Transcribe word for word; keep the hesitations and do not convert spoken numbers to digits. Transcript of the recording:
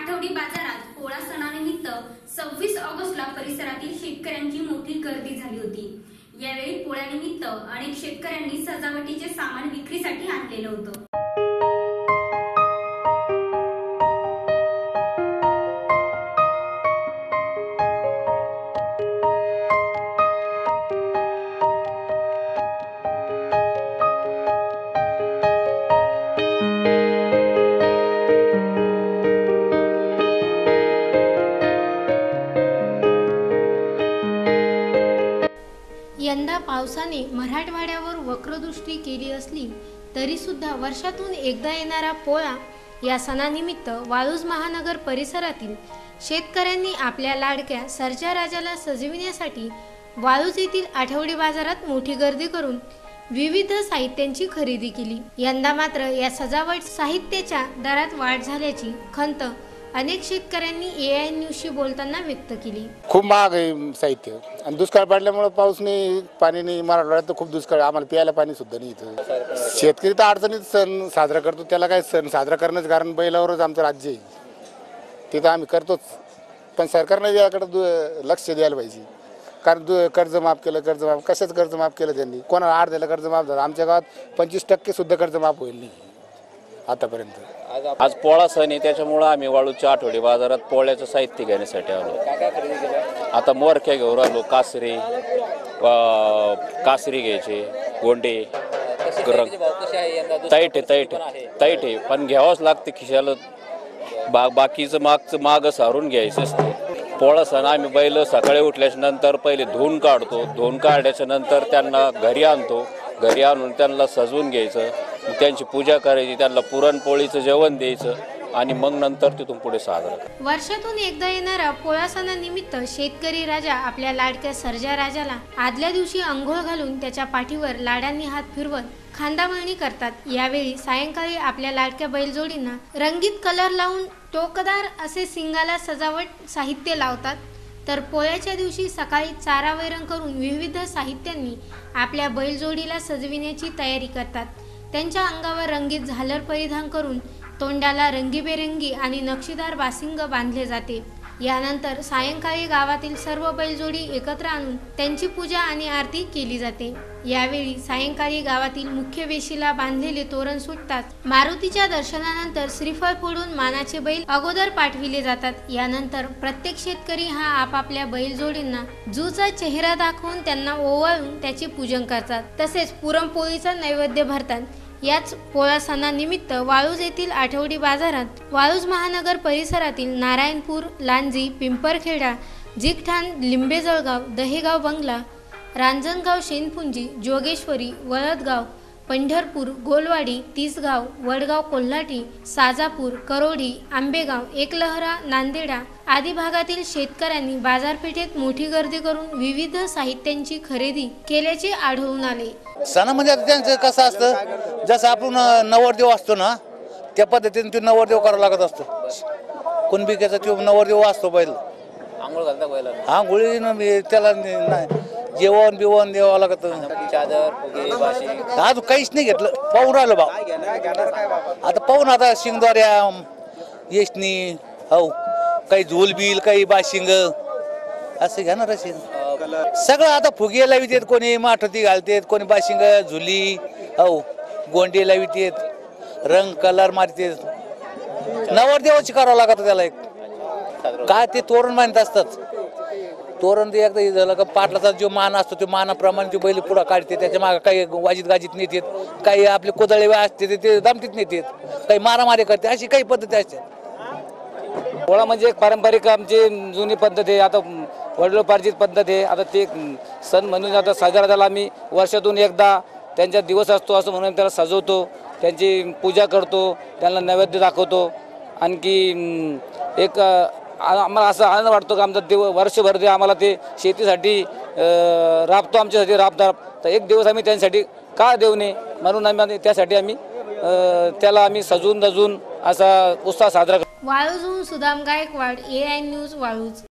आठवडी बाजारात पोळा सणानिमित्त सव्वीस ऑगस्टला परिसरातील शेतकऱ्यांची मोठी गर्दी झाली होती। यावेळी पोळ्यानिमित्त अनेक शेतकऱ्यांनी सजावटीचे सामान विक्रीसाठी आणलेलं होतं। यंदा पावसाने मराठवाड्यावर वक्रदृष्टी केली असली तरी सुद्धा वर्षातून एकदा येणारा पोळा या सणानिमित्त वाळूज महानगर परिसरातील शेतकऱ्यांनी आपल्या लाडक्या सर्जा राजाला सजविण्यासाठी वाळूज येथील आठवडी बाजारात मोठी गर्दी करून विविध साहित्यांची खरेदी केली। यंदा मात्र या सजावट साहित्याच्या दरात वाढ झाल्याची खंत अनेक शेतकऱ्यांनी ए आय न्यूजशी बोलताना व्यक्त केली। खूप महाग आहे साहित्य आणि दुष्काळ पडल्यामुळे पाऊस नाही, पाणी नाही, मराठवाड्यात तर खूप दुष्काळ, आम्हाला प्यायला पाणी सुद्धा नाही इथं। शेतकरी तर अडचणीत सण साजरा करतो, त्याला काय सण साजरा करण्याचं कारण बैलावरच आमचं राज्य आहे, तिथं आम्ही करतोच। पण सरकारने याकडे लक्ष द्यायला पाहिजे, कारण कर्ज माफ केलं, कर्ज माफ कशाच कर्ज माफ केलं त्यांनी, कोणाला अर्ध्याला कर्ज माफ झालं, आमच्या गावात पंचवीस टक्के सुद्धा कर्ज माफ होईल नाही आतापर्यंत। आज पोळा सण आहे, त्याच्यामुळे आम्ही वाळूच्या आठवडी बाजारात पोळ्याचं साहित्य घेण्यासाठी आलो। आता मोरख्या घेऊन आलो, कासरी कासरी घ्यायचे, गोंडे, तैठे तैठे तैठे पण घ्यावंच लागते खिशाला, बा बाकीचं मागचं मागं सारून घ्यायचं असतं। पोळा सण आम्ही बैल सकाळी उठल्याच्या नंतर पहिले धुवून काढतो, धुवून काढल्याच्या नंतर त्यांना घरी आणतो, घरी आणून त्यांना सजवून घ्यायचं, त्यांची पूजा करायची, त्यांना पुरणपोळीचं जेवण द्यायचं आणि मग नंतर तिथून पुढे साजरा। वर्षातून एकदा येणारा पोळा सणानिमित्त शेतकरी राजा आपल्या लाडक्या सर्जा राजाला आदल्या दिवशी अंघोळ घालून त्याच्या पाठीवर लाडांनी हात फिरवत खांदामळणी करतात। यावेळी सायंकाळी आपल्या लाडक्या बैलजोडींना रंगीत कलर लावून टोकदार असे सिंगाला सजावट साहित्य लावतात, तर पोळ्याच्या दिवशी सकाळी चारा वैरण करून विविध साहित्यांनी आपल्या बैलजोडीला सजविण्याची तयारी करतात। त्यांच्या अंगावर रंगीत झालर परिधान करून तोंडाला रंगीबेरंगी आणि नक्षीदार बासिंग बांधले जाते। यानंतर सायंकाळी गावातील सर्व बैलजोडी एकत्र आणून त्यांची पूजा आणि आरती केली जाते। यावेळी सायंकाळी गावातील मुख्य वेशीला बांधलेले तोरण सुटतात। मारुतीच्या दर्शनानंतर श्रीफळ फोडून मानाचे बैल अगोदर पाठविले जातात। यानंतर प्रत्येक शेतकरी हा आपापल्या बैलजोडींना जूचा चेहरा दाखवून त्यांना ओवाळून त्याचे पूजन करतात, तसेच पुरणपोळीचा नैवेद्य भरतात। याच पोळा सणानिमित्त वाळूज येथील आठवडी बाजारात वाळूज महानगर परिसरातील नारायणपूर, लांजी, पिंपरखेडा, जिगठाण, लिंबेजळगाव, दहेगाव बंगला, रांजणगाव, शेनपुंजी, जोगेश्वरी, वळदगाव, पंढरपूर, गोलवाडी, तिसगाव, वडगाव, कोल्हाटी, साजापूर, करोडी, आंबेगाव, एकलहरा, नांदेडा आदी भागातील शेतकऱ्यांनी बाजारपेठेत मोठी गर्दी करून विविध साहित्यांची खरेदी केल्याचे आढळून आले। सणामध्ये त्यांचं कसं असतं, जसं आपण नवरदेव असतो ना त्या पद्धतीने तो नवरदेव करावा लागत असतो। कुणबिकेचा तो नवरदेव असतो बैल, आंघोळ घालता बैल, आंघोळी त्याला जेवण बिवण द्यावं लागत। आज काहीच नाही घेतलं, पाहून राहिलो बा, आता पाहून आता शिंगद्वाऱ्या येशनी हो काही झोल बिल, काही बाशिंग असं घेणार असेल सगळं। आता फुगे लावितेत, कोणी माठोती घालतेत, कोणी बाशिंग, झुली हो गोंडे लावितेत, रंग कलर मारतेत, नवरदेवाची करावं लागत त्याला एक काय ते तोरण मानत असतात। तोरण ते एकदा झालं का पाटलाचा जो मान असतो त्या मानाप्रमाणे ते बैल पुढे काढते, त्याच्या मागे काही वाजीत गाजीत नेतात, काही आपले कोदळे असते ते दामटीत नेतात, काही मारामारी करते, अशी काही पद्धती असते। पोळा म्हणजे एक पारंपरिक आमची जुनी पद्धत आहे, आता वडिलोपार्जित पद्धत आहे। आता ते सण म्हणून आता साजरा झाला, आम्ही वर्षातून एकदा त्यांचा दिवस असतो असं म्हणून त्याला सजवतो, त्यांची पूजा करतो, त्यांना नैवेद्य दाखवतो। आणखी एक आम्हाला असा आनंद वाटतो की आमचा दिव वर्षभर ते आम्हाला ते शेतीसाठी राबतो, आमच्यासाठी राबतात, तर एक दिवस आम्ही त्यांच्यासाठी का देऊ नये म्हणून आम्ही त्यासाठी आम्ही त्याला आम्ही सजून धजून असा उत्साह साजरा करतो। वाळूजहून Sudam Gaikwad, A I news, Waluj.